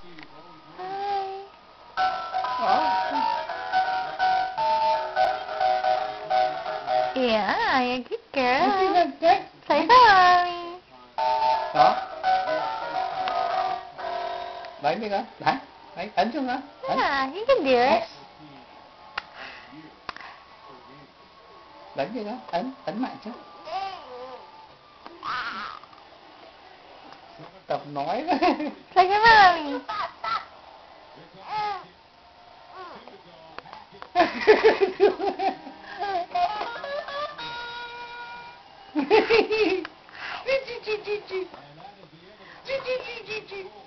Yeah, good girl. Say bye. Đó. Đấy đi con. Đấy. Đấy, ấn xuống đó. Yeah, you can do it. Đánh đi đó, ấn mạnh chứ. Tập nói đó. Say bye, mommy. Chi chi chi chi chi. Chi chi chi chi chi.